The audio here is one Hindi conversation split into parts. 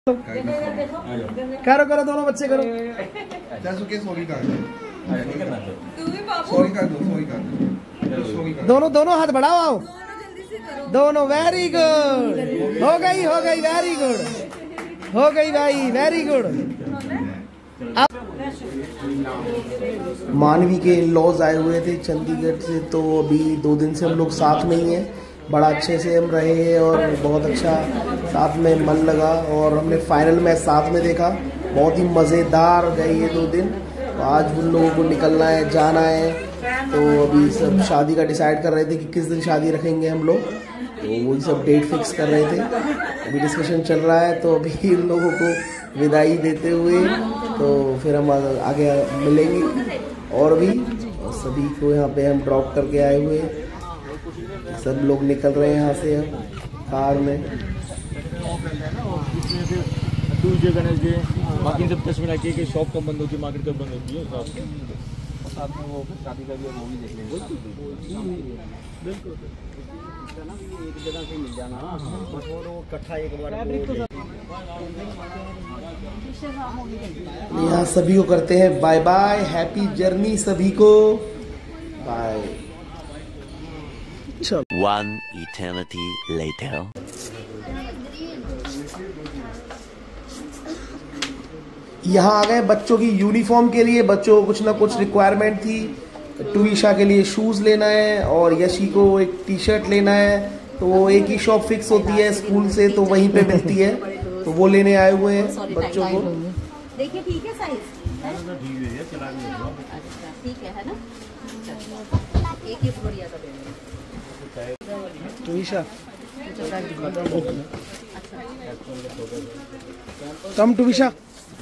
करो करो दोनों बच्चे करो। दोनों दोनों हाथ बढ़ाओ आओ दोनों। वेरी गुड, हो गई वेरी गुड, हो गई भाई वेरी गुड। मानवी के इन-लॉज आए हुए थे चंडीगढ़ से, तो अभी 2 दिन से हम लोग साथ में ही हैं। बड़ा अच्छे से हम रहे हैं और बहुत अच्छा साथ में मन लगा, और हमने फाइनल मैच साथ में देखा। बहुत ही मज़ेदार गए ये 2 दिन। तो आज उन लोगों को निकलना है, जाना है, तो अभी सब शादी का डिसाइड कर रहे थे कि किस दिन शादी रखेंगे हम लोग, तो वही सब डेट फिक्स कर रहे थे। अभी डिस्कशन चल रहा है, तो अभी इन लोगों को विदाई देते हुए तो फिर हम आगे मिलेंगे। और भी सभी को यहाँ पे हम ड्रॉप करके आए हुए, सब लोग निकल रहे हैं यहाँ से अब कार में। ट्यूसडे वेडनेसडे बाकी जब 10 मिनट की शॉप कब बंद होती है, मार्केट कब बंद होती है, साथ में वो शादी का भी मूवी देख लेंगे। बिल्कुल एक जगह से मिल जाना, वो इकट्ठा एक बार। यहाँ सभी को करते हैं बाय बाय, हैप्पी जर्नी सभी को, बाय। One eternity later. यहाँ आ गए बच्चों की यूनिफॉर्म के लिए। बच्चों को कुछ ना कुछ रिक्वायरमेंट थी। टूविशा के लिए शूज़ लेना है और यशी को एक टी-शर्ट लेना है, तो वो एक ही शॉप फिक्स होती है स्कूल से, तो वहीं पे मिलती है, तो वो लेने आए हुए हैं बच्चों को। देखिए ठीक है साइज, ठीक है ना, एक ही बढ़िया सा टूविशा कम, टूविशा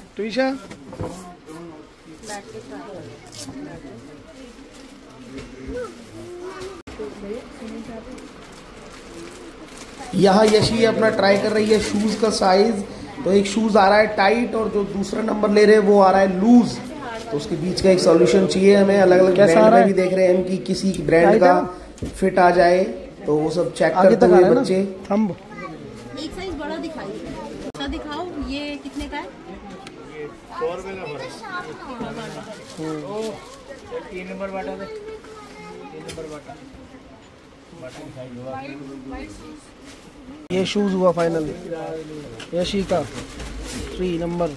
यहाँ यशी अपना ट्राई कर रही है शूज का साइज। तो एक शूज आ रहा है टाइट और जो दूसरा नंबर ले रहे हैं वो आ रहा है लूज, तो उसके बीच का एक सॉल्यूशन चाहिए हमें। अलग अलग ब्रांड में भी देख रहे हैं हम कि किसी ब्रांड का फिट आ जाए, तो वो सब चेक करते हुए बच्चे। थंब एक साइज बड़ा दिखाइए, अच्छा दिखाओ। ये कितने का है? 100 रुपए का। 3 नंबर बाटा दे, 3 नंबर बाटा ये शूज हुआ फाइनल यशी का 3 नंबर।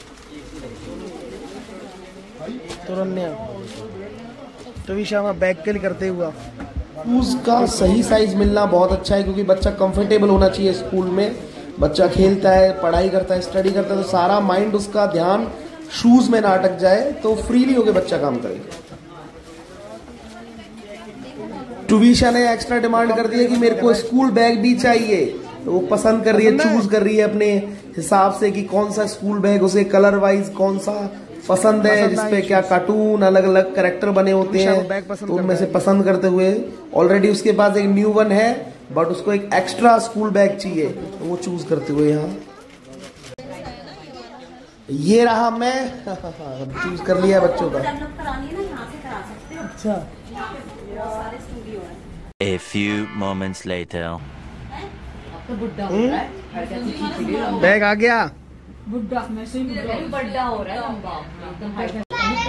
तुरन्या टूविशा में बैग के लिए करते हुआ। शूज का सही साइज मिलना बहुत अच्छा है, क्योंकि बच्चा कंफर्टेबल होना चाहिए स्कूल में। बच्चा खेलता है, पढ़ाई करता है, स्टडी करता है, तो सारा माइंड उसका ध्यान शूज में ना अटक जाए, तो फ्रीली होके बच्चा काम करेगा। टूविशा ने एक्स्ट्रा डिमांड कर दी है कि मेरे को स्कूल बैग भी चाहिए, तो वो पसंद कर रही है, चूज कर रही है अपने हिसाब से कि कौन सा स्कूल बैग उसे कलर वाइज कौन सा पसंद है, जिसपे क्या कार्टून अलग अलग कैरेक्टर बने होते हैं, तो उनमें से पसंद करते हुए। ऑलरेडी उसके पास एक न्यू वन है, बट उसको एक एक्स्ट्रा स्कूल बैग चाहिए, तो वो चूज करते हुए यहाँ ये रहा। मैं चूज कर लिया बच्चों का। अच्छा, A few moments later. Bag आ गया। बुड्ढा बड्डा हो रहा है।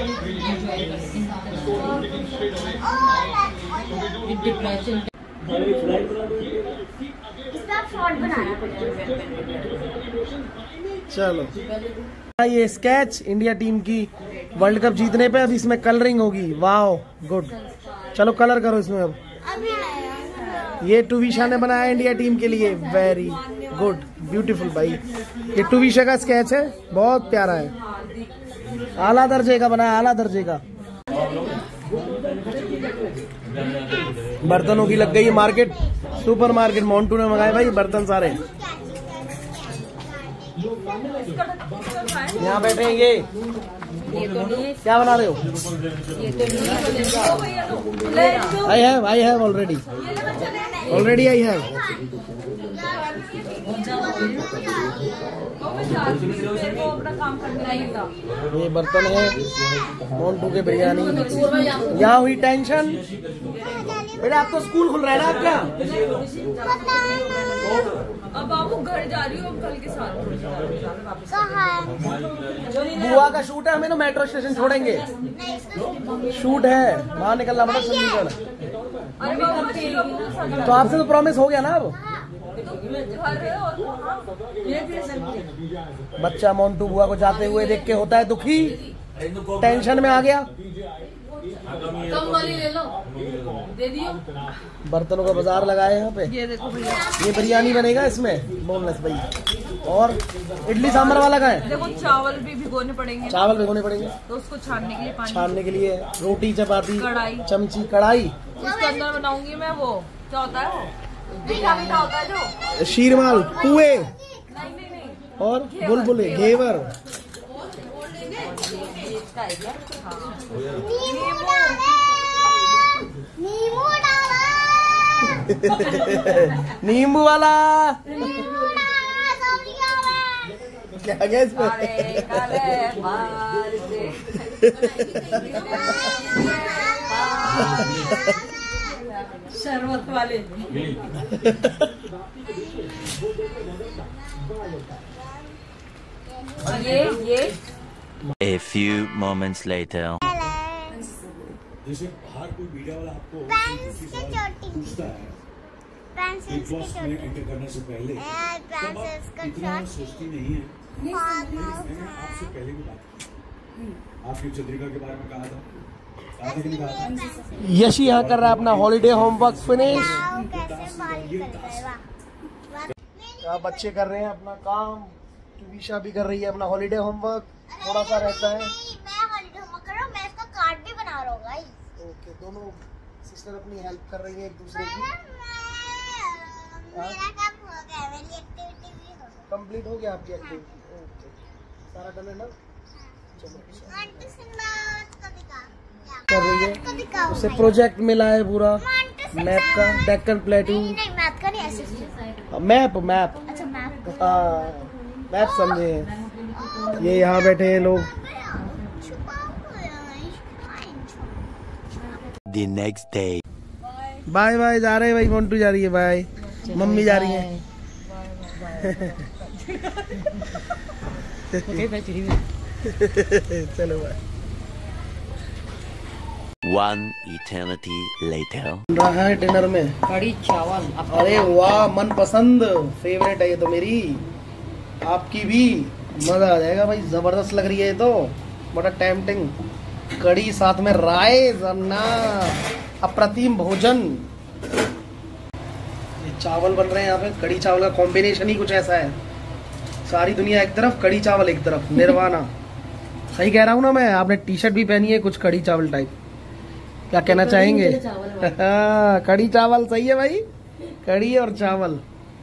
चलो ये स्केच इंडिया टीम की वर्ल्ड कप जीतने पे, अब इसमें कलरिंग होगी। वाओ गुड, चलो कलर करो इसमें अब। ये टूविशा ने बनाया इंडिया टीम के लिए, वेरी गुड ब्यूटीफुल भाई। ये टूविशा का स्केच है, बहुत प्यारा है, आला दर्जे का बनाया, आला दर्जे का। बर्तनों की लग गई मार्केट, सुपर मार्केट मोन्टू ने मंगाए भाई बर्तन सारे। यहाँ बैठे हैं ये तो नहीं, क्या बना रहे हो? ये तो नहीं। I have already I have. ये बर्तन है मोन्टू के बिरयानी। यहाँ हुई टेंशन बेटा, आप तो स्कूल खुल रहा है ना आपका? अब बाबू घर जा रही हो, अब कल के साथ बुआ का शूट है, हमें तो मेट्रो स्टेशन छोड़ेंगे, शूट है, वहाँ निकलना पड़ा चंडीगढ़। तो आपसे तो प्रॉमिस हो गया ना अब। बच्चा मोन्टू बुआ को जाते हुए देख के होता है दुखी, टेंशन में आ गया। कम वाली ले लो, दे दियो। बर्तनों का बाजार लगाए यहाँ पे। ये देखो भैया, ये बिरयानी बनेगा इसमें, बोनलेस भाई। और इडली सांभर वाला का है। देखो चावल भी भिगोने पड़ेंगे, चावल भिगोने पड़ेंगे, तो उसको छानने के लिए पानी, छानने के लिए रोटी चपाती कढ़ाई, चमची कढ़ाई। उसके अंदर बनाऊंगी मैं वो, क्या होता है मीठा मीठा होता है जो शीरमाल, पुए नहीं और बुलबुले, घेवर। नींबू वाला क्या गया इसमें? शरबत वाले। और ये A few moments later. जैसे बाहर कोई मीडिया वाला आपको पूछता है बिग बॉस में एंटर करने से पहले, तब आप इतना सोचती नहीं है। मैंने आपसे पहले भी बात की, आपकी चंद्रिका के बारे में कहा था कि नहीं कहा था? यशी यहाँ कर रहा है अपना हॉलीडे होमवर्क फिनिश। बच्चे कर रहे हैं अपना काम, विशा भी कर रही है अपना हॉलीडे होमवर्क, थोड़ा सा रहता है। मैं हॉलीडे होमवर्क कर रहा हूँ, मैं इसका कार्ड भी बना रहा हूँ गाइस। ओके, दोनों सिस्टर अपनी हेल्प कर रही है एक दूसरे की। मेरा काम हो गया, मेरी एक्टिविटी भी हो गई। कंप्लीट हो गया आपकी एक्टिविटी? ओके, सारा डन है ना? चलो कर रही है, उसे प्रोजेक्ट मिला है पूरा मैप का, डेक्कन प्लेटू। नहीं मैप का नहीं, ऐसे मैप। अच्छा मैप, मैप समझे। ये यहाँ बैठे हैं लोग। The next day. Bye bye जा रहे हैं भाई, मोन्टू जा रही है, बाय मम्मी जा रही है। चलो बाय। One eternity later. रहा है डिनर में कड़ी चावल। अरे वाह, मन पसंद फेवरेट है ये तो मेरी, आपकी भी। मजा आ जाएगा भाई, जबरदस्त लग रही है ये तो, बड़ा टेम्पटिंग। कड़ी साथ में राइस, अन्ना, अप्रतिम भोजन। ये चावल बन रहे हैं यहाँ पे, कड़ी चावल का कॉम्बिनेशन ही कुछ ऐसा है। सारी दुनिया एक तरफ, कड़ी चावल एक तरफ, निर्वाणा। सही कह रहा हूँ ना मैं? आपने टी शर्ट भी पहनी है कुछ कड़ी चावल टाइप, क्या कहना चाहेंगे? कड़ी चावल सही है भाई, कड़ी और चावल।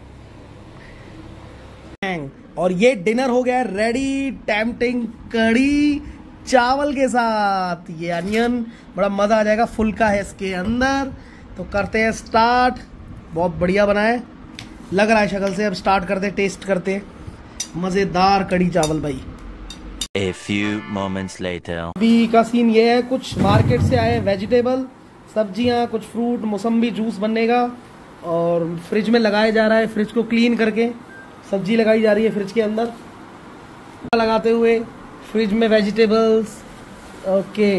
और ये डिनर हो गया रेडी, टेम्पटिंग कड़ी चावल के साथ। ये अनियन, बड़ा मजा आ जाएगा, फुल्का है इसके अंदर। तो करते हैं स्टार्ट। बहुत बढ़िया बना है, लग रहा है शक्ल से। अब स्टार्ट करते, टेस्ट करते। मजेदार कड़ी चावल भाई। A few moments later. अभी का सीन ये है, कुछ मार्केट से आए वेजिटेबल, सब्जियां, कुछ फ्रूट, मौसम्बी जूस बनेगा और फ्रिज में लगाया जा रहा है। फ्रिज को क्लीन करके सब्जी लगाई जा रही है फ्रिज के अंदर, लगाते हुए फ्रिज में वेजिटेबल्स। ओके,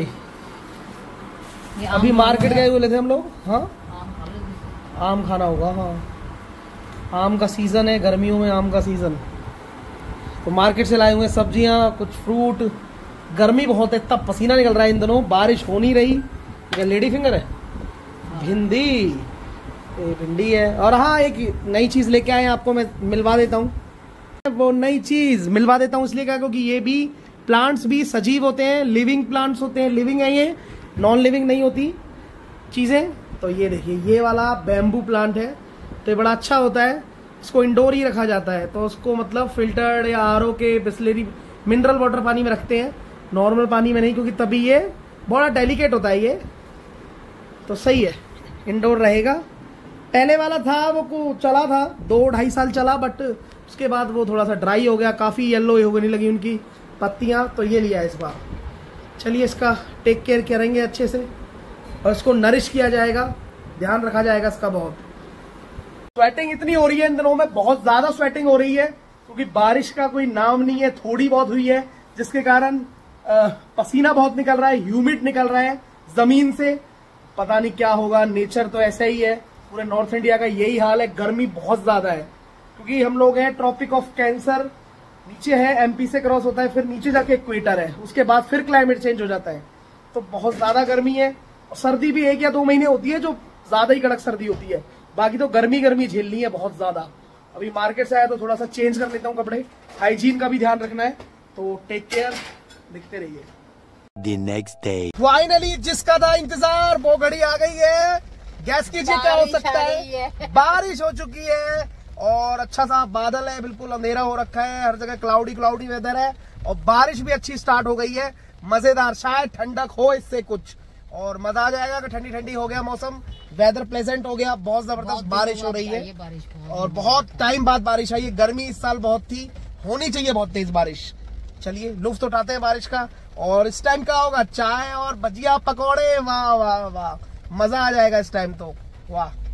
अभी मार्केट गए हुए थे हम लोग। हाँ, आम खाना होगा। हाँ, आम का सीजन है, गर्मियों में आम का सीजन। तो मार्केट से लाए हुए सब्जियां, कुछ फ्रूट। गर्मी बहुत है, तब पसीना निकल रहा है इन दिनों, बारिश हो नहीं रही। ये लेडी फिंगर है, भिंडी, भिंडी है। और हाँ, एक नई चीज लेके आए हैं, आपको मैं मिलवा देता हूँ। वो नई चीज मिलवा देता हूँ इसलिए क्या, क्योंकि ये भी प्लांट्स भी सजीव होते हैं, लिविंग प्लांट्स होते हैं। लिविंग है ये, नॉन लिविंग नहीं होती चीजें। तो ये देखिए, ये वाला बैम्बू प्लांट है, तो ये बड़ा अच्छा होता है। इसको इंडोर ही रखा जाता है, तो उसको मतलब फिल्टर्ड या आरओ के, बिस्लेरी, मिनरल वाटर पानी में रखते हैं, नॉर्मल पानी में नहीं, क्योंकि तभी ये बड़ा डेलिकेट होता है ये। तो सही है, इंडोर रहेगा। पहले वाला था वो चला था 2-2.5 साल चला, बट उसके बाद वो थोड़ा सा ड्राई हो गया, काफ़ी येलो होने लगी उनकी पत्तियां। तो ये लिया इस बार। चलिए, इसका टेक केयर करेंगे अच्छे से और इसको नरिश किया जाएगा, ध्यान रखा जाएगा इसका बहुत। स्वेटिंग इतनी हो रही है इन दिनों में, बहुत ज्यादा स्वेटिंग हो रही है क्योंकि बारिश का कोई नाम नहीं है, थोड़ी बहुत हुई है जिसके कारण पसीना बहुत निकल रहा है, ह्यूमिड निकल रहा है जमीन से। पता नहीं क्या होगा, नेचर तो ऐसा ही है, पूरे नॉर्थ इंडिया का यही हाल है। गर्मी बहुत ज्यादा है क्योंकि हम लोग हैं ट्रॉपिक ऑफ कैंसर, नीचे है एमपी से क्रॉस होता है, फिर नीचे जाके इक्वेटर है, उसके बाद फिर क्लाइमेट चेंज हो जाता है, तो बहुत ज्यादा गर्मी है। और सर्दी भी 1 या 2 महीने होती है जो ज्यादा ही कड़क सर्दी होती है, बाकी तो गर्मी झेलनी है बहुत ज्यादा। अभी मार्केट से आया तो थोड़ा सा चेंज कर लेता हूँ कपड़े, हाइजीन का भी ध्यान रखना है, तो टेक केयर, दिखते रहिए। The next day. फाइनली जिसका था इंतजार वो घड़ी आ गई है। गैस कीजिए क्या हो सकता है, बारिश हो चुकी है और अच्छा सा बादल है, बिल्कुल अंधेरा हो रखा है, हर जगह क्लाउडी वेदर है और बारिश भी अच्छी स्टार्ट हो गई है, मजेदार। शायद ठंडक हो इससे कुछ और मजा आ जाएगा कि ठंडी ठंडी हो गया मौसम, वेदर प्लेजेंट हो गया। बहुत जबरदस्त बारिश हो रही है और बहुत टाइम बाद बारिश आई है। गर्मी इस साल बहुत थी, होनी चाहिए बहुत तेज बारिश। चलिए लुफ्त उठाते हैं बारिश का। और इस टाइम का होगा चाय और भजिया पकौड़े, वाह वाह वाह, मजा आ जाएगा इस टाइम तो, वाह।